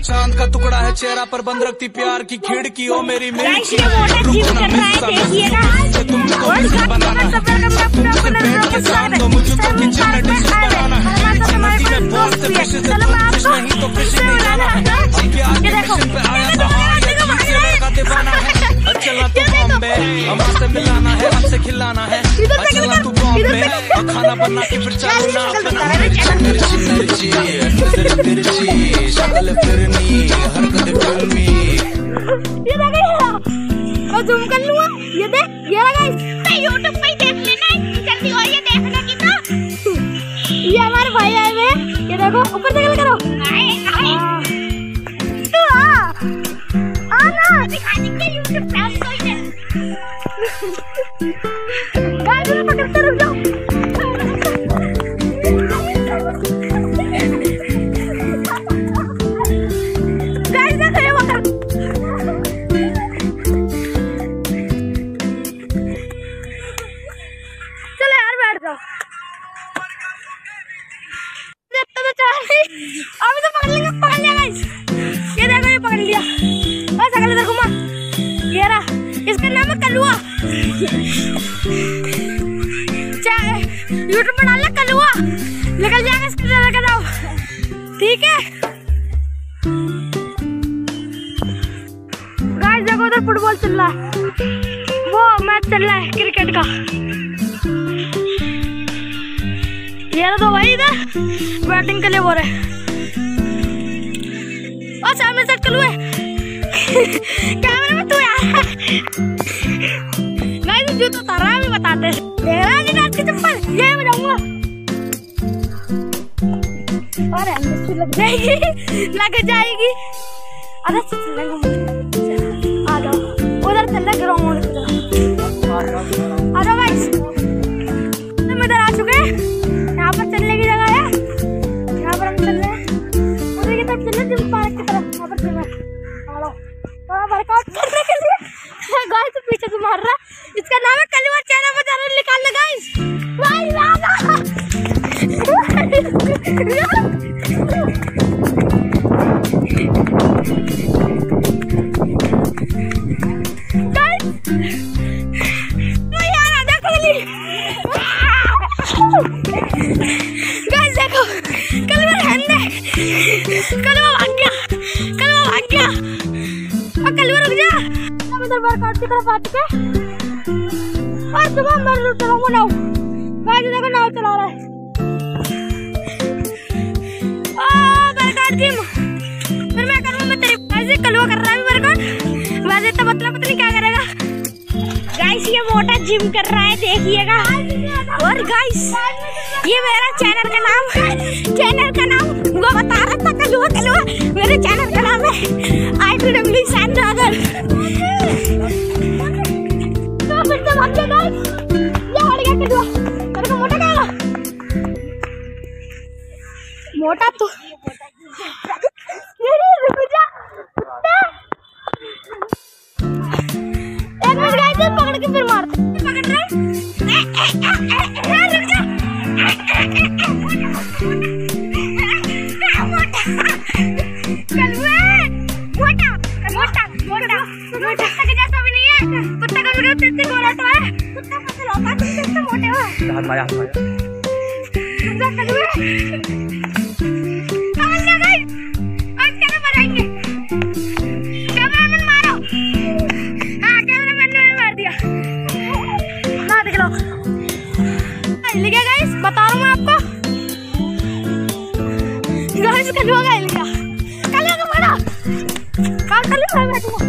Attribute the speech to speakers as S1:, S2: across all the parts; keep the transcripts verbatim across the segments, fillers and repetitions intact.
S1: चांद का टुकड़ा है चेहरा पर बंद रखती प्यार की खिड़की ओ मेरी मेरी तुमको बनाना पेट के साथ तो मुझे तो किचन में डिश बनाना है नदी में बहुत से फिश से फिश नहीं तो फिश नहीं जाना है प्यार के मिशन पे आया तो हाँ ये चीज़ लड़का दीवाना है चला तू बॉम्बे हमसे मिलाना है हमसे खिलाना है चला तू बॉम्बे और खाना बना के फिर चालू ना अपना मिर्ची मिर्ची मिर्ची शक्ल फिरनी हरकत फिल्मी
S2: ये देखिए मैं जूम कर लूँगा ये देख ये रहा गाइस यूट्यूब पे देख लेना जल्दी और ये देखना कितना ये हमारे भाई आए हुए ये देखो ऊपर से करो आए आए तू आ आ ना दिखा दे यूट्यूब पे हम कोई नहीं गाइस मैं पकड़ते रुक जाओ गाइस देखो ये पकड़ चलो यार बैठ जाओ अभी तो पकड़ लेंगे पकड़ लिया गाइस ये देखो ये पकड़ लिया बस अगले देखो माँ ये रहा इसका नाम है कलुआ चाहे यूट्यूब में डालना कलुआ निकल जाएगा इसके तरह का जाओ ठीक है गाइस देखो उधर फुटबॉल चल रहा है वो मैच चल रहा है क्रिकेट का ये तो भाई इधर बैटिंग के लिए बोल रहे और सामने से कलुए कैमरे में तू यार गाइस जो तो तारा भी बताते हैं देख रहा है आज की चप्पल ये मैं जाऊंगा और एमएसपी लग जाएगी लग जाएगी अरे चलेगा आ जाओ उधर चल रहा ग्राउंड की तरफ आ जाओ गाइस हम इधर आ चुके हैं यहाँ पर चलने की जगह है यहाँ पर हम चल रहे हैं उधर की तरफ चल रहे हैं पार्क की तरफ यहाँ पर चल रहे हैं थोड़ा वर्कआउट करने के लिए गाइस पीछे से मार रहा है इसका नाम है कलुआ चैनल पर जाना निकाल ले गाइस भाई लाला गाइस यार आधा खोली गाइस देखो कलुआ रहने कलुआ भाग गया कलुआ भाग गया और कलुआ रुक जा हम इधर वर्कआउट की तरफ आ चुके और सुबह मैं चलाऊंगा नाव गाइस देखो नाव चला रहा है ओ वर्कआउट जिम फिर मैं करूंगा मैं तेरी वैसे कलुआ कर रहा है वर्कआउट वैसे तो पतला पतली क्या करेगा गाइस ये मोटा जिम कर रहा है देखिएगा और गाइस ये मेरा चैनल का नाम चैनल का नाम वो बता रहा था कलुआ कलुआ मेरे चैनल का नाम है आई टू डब्ल्यू सैन रागर तो फिर से भाग गया गाइस ये हट गया कलुआ तेरे को मोटा कहेगा मोटा तो ये रुक जा एक मिनट गाइस पकड़ के फिर मार पकड़ रहे रुक जा मोटा मोटा मोटा मोटा के जैसा भी नहीं है कुत्ता का भी तेरे गोरा तो है कुत्ता पतला होता है तुम कितने मोटे हो हाथ माया हाथ माया जा कलुए कहां जा गए आज क्या बनाएंगे कैमरामैन मारो हां कैमरामैन ने मार दिया ना देख लो हिल गया गाइस बता रहा हूं मैं आपको गाइस कलुआ का हिल गया कलुआ का मारा काल कलुआ मैं बैठूंगा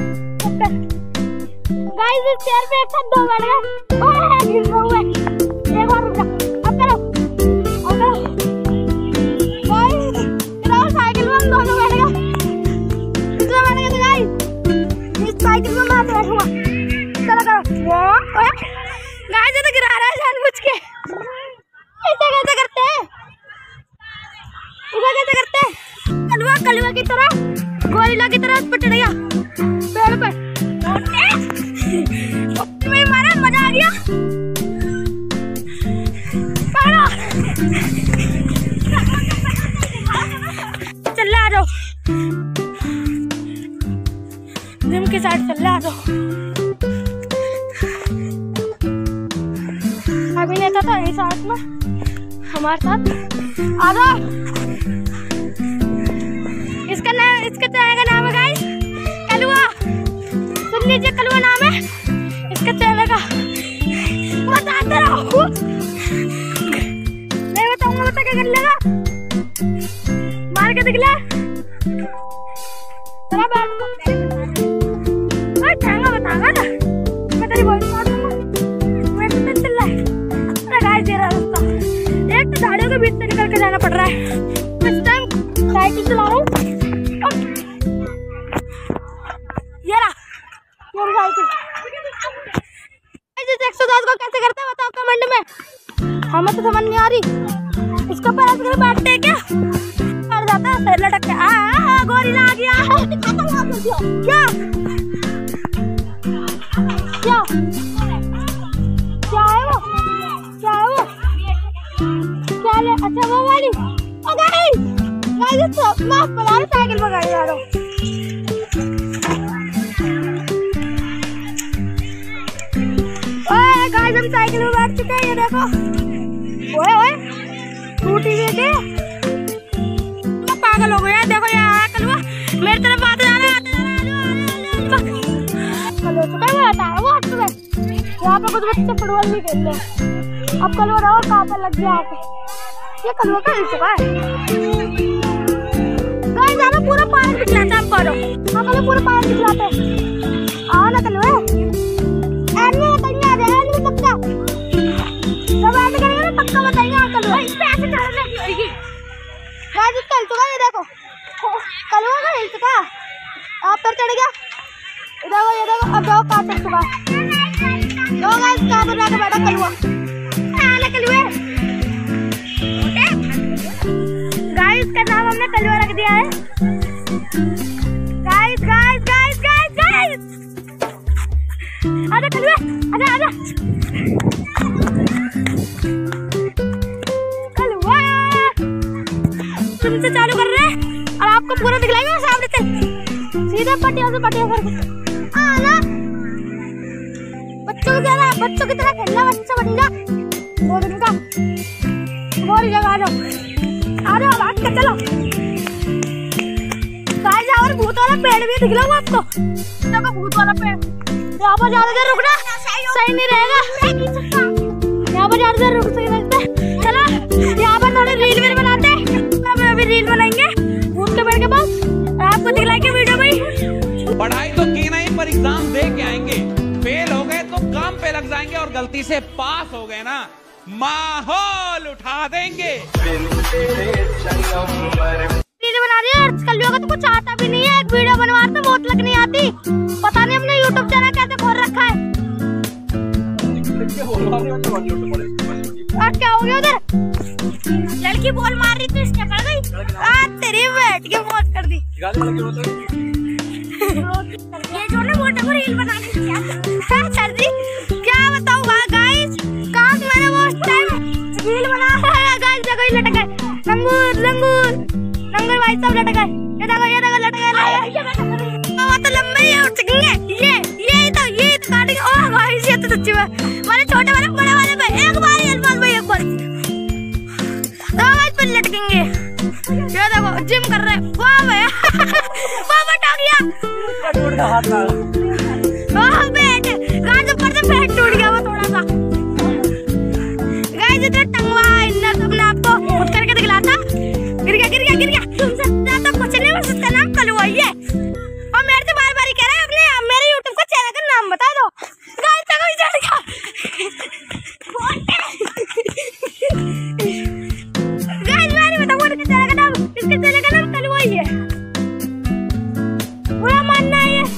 S2: गाइस इस चेयर पे एक साथ दो बैठ गए ओए गिर रहा हूं एक बार रुक जा अब करो अब करो गाइस चलो साइकिल में हम दोनों बैठ गए इसमें बैठ गए गाइस इस साइकिल में मैं बैठूंगा चलो करो ओए गाइस ये तो गिरा रहा है जानबूझ के ऐसे कैसे करते हैं ऐसे कैसे करते हैं कलुआ कलुआ की तरह गोरिल्ला की तरह पट गया पेड़ पे मैं मारा मजा आ गया पकड़ो चल आ जाओ साइड चल रहा। आ जाओ, अभी लेता था यही साथ में हमारे साथ। आ जाओ। इसका नाम, इसके चैनल का नाम है गाइस कलुआ। सुन लीजिए, कलुआ नाम है इसका चैनल का। बताते रहो, नहीं बताऊंगा, बता क्या कर लेगा, मार के दिखला। चला बैठ, बताऊंगा बताऊंगा ना, मैं तेरी बोल मार दूंगा। मैं तो चल रहा है। अरे गाइस ये रहा रास्ता, एक तो झाड़ियों के बीच से निकल के जाना पड़ रहा है। इस टाइम साइकिल चला रहा हूँ। ये रहा मेरी साइकिल। एक सौ दस को कैसे करते हैं बताओ कमेंट में, हमें तो समझ नहीं आ रही। इसको पैर से बैठते हैं क्या, पड़ जाता है सर लटक के। आ, आ, आ गोरिल्ला आ गया। क्या क्या क्या है वो, क्या है वो, क्या ले, अच्छा वो वाली। ओ गाइस गाइस तो माफ बना रहा, साइकिल भगाई जा रहा हूँ। ओए गाइस हम साइकिल में बैठ चुके हैं, ये देखो। ओए ओए टूटी हुई के मैं पागल हो गया। देखो ये आया कलुआ मेरी तरफ आते जा रहा है, कल हो चुका है। वो आता है वो हट चुका है। यहाँ पे कुछ बच्चे फुटबॉल भी खेल रहे हैं। अब कलुआ रहा और कहाँ पर लग गया आके, ये कलुआ का हिल चुका है। गाइस हमें पूरा पार्क दिखलाता है हमको। हाँ कलुआ पूरा पार्क दिखलाते हैं। आओ ना कलुआ, एनमें बताइए आ जाएगा नहीं पक्का, जब ऐसे करेंगे ना पक्का बताइए। हाँ कलुआ इस पे ऐसे चढ़ रही गाइस, इसका हिल चुका है। ये देखो कलुआ का हिल चुका, आप पर चढ़ गया। इधर ये देखो, अब जाओ कहाँ चढ़ चुका है। लो गाइस कहाँ पर जाकर बैठा कलुआ। आले कलुए गाइस का नाम हमने कलुआ रख दिया है। Guys guys guys guys guys आजा कलुआ, आजा आजा कलुआ। तुमसे चालू कर रहे हैं और आपको पूरा दिखलाएंगे सामने से सीधा पटिया से पटिया करके। आजा बच्चों की तरह, बच्चों की तरह खेलना, बच्चा बन जा। दो दिन का बोल जगह आ जाओ, आ जाओ भाग के चलो। गाइस और भूत वाला पेड़ भी दिख रहा है आपको, देखो भूत वाला पेड़। यहाँ पर ज्यादा देर रुकना सही नहीं रहेगा, यहाँ पर ज्यादा देर रुक सकते। चलो यहाँ पर थोड़े रील वील बनाते हैं, अभी रील बनाएंगे भूत के पेड़ के पास, आपको दिखलाएंगे वीडियो में।
S3: पढ़ाई तो की नहीं पर एग्जाम दे के आएंगे, फेल हो गए तो काम पे लग जाएंगे और गलती से पास हो गए ना माहौल उठा देंगे। वीडियो बना रही है कलुआ का तो कुछ आता भी नहीं है, एक वीडियो बनवाते बहुत लग नहीं आती। पता नहीं हमने यूट्यूब चैनल कैसे खोल रखा है। और क्या हो गया उधर, लड़की बॉल मार रही थी इसने पड़ गई। आ तेरी बैठ के मौत कर दी। ये जो ना मोटा को रील बनाने की क्या चल रही, क्या बताऊँ गाइस, काश मैंने वो उस टाइम रील बनाया है। गाइस देखो ये लटक गए, लंगूर लंगूर लंगूर भाई सब लटक गए। ये देखो ये देखो लटक गए, वो तो लंबे ही उठ सकेंगे। ये ये तो ये तो काटेंगे। ओह गाइस ये तो सच्ची में वाले छोटे वाले बड़े वाले पे एक बार ही अल्फाज भाई एक बार तो गाइस पे लटकेंगे। ये देखो जिम कर रहे हैं, वाह भैया वाह बट आ गया, टूट गया हाथ में। वाह पेट गाइस ऊपर से पेट टूट गया वो थोड़ा सा। गाइस इधर टंगवा इन्नर तो अपने आपको खुद करके दिखलाता, गिर गया गिर गया गिर गया। तुमसे ज्यादा कुछ नहीं, बस इसका नाम कलुआ ही है। और मेरे से बार बार कह रहे हैं अपने मेरे यूट्यूब का चैनल का नाम बता दो। गाइस तक ही चढ़ गया। गाइस मैं नहीं बताऊंगा इसके चैनल का नाम, इसके चैनल का नाम कलुआ ही है। बुरा मानना है ये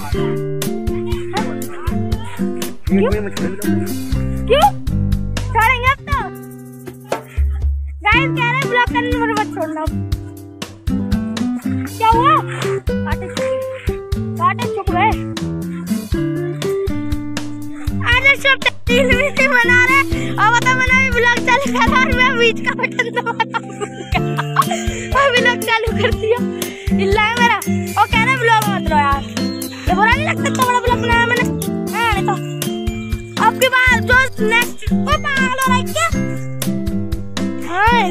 S3: क्यों क्यों छोड़ेंगे अब तो। गाइस कह रहे हैं ब्लॉक करने में मत छोड़ना। क्या हुआ, काटे काटे चुप गए। आज सब रील वीडियो बना रहे और बता मैंने भी ब्लॉग चालू करा और मैं बीच का बटन दबाया और ब्लॉग चालू कर दिया। इल्ला है मेरा, और कह रहे ब्लॉग मत लो यार, ये बुरा नहीं लगता इतना बड़ा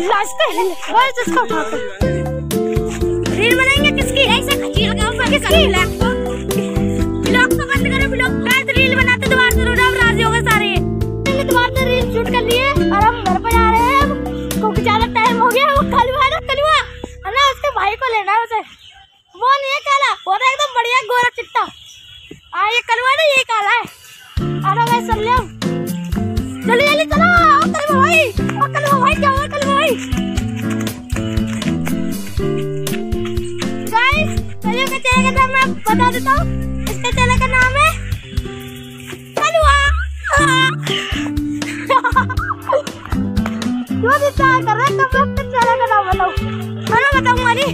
S2: लाजते हैं गाइस इसको उठाते रील बनाएंगे किसकी ऐसे खची लगा ऊपर किसकी ब्लॉग तो बंद करो ब्लॉग गाइस रील बनाते दोबारा से रोना राजी हो गए सारे हमने दोबारा से रील शूट कर लिए और हम घर पे जा रहे हैं क्योंकि ज्यादा टाइम हो गया। वो कलवा है ना कलवा है ना उसके भाई को लेना है उसे वो नहीं है काला वो तो एकदम बढ़िया गोरा चिट्टा हाँ ये कलवा है ना ये काला है। अरे भाई चल ले जल्दी जल्दी चलो कलवा भाई ओ कलवा भाई क्या हुआ कलवा भाई गाइस कलवा के चैनल का नाम मैं बता देता हूँ इसके चैनल का नाम है कलवा क्यों दिखता है कर रहे कब अपने चैनल का नाम बताओ मैं बताऊँ मारी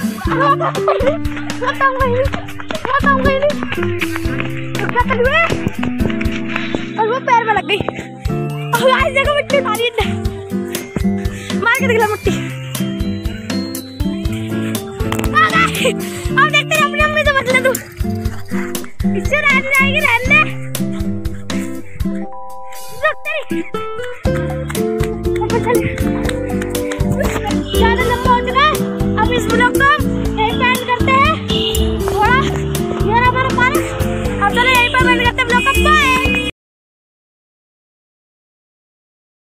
S2: बताऊँगी बताऊँगी क्या कलवा कलवा पैर में लग गई गाइस देखो मिट्टी मारी है मार के दिखला मिट्टी आ गए अब देखते हैं अपनी अम्मी से बदला तू इससे रहने जाएगी रहने देखते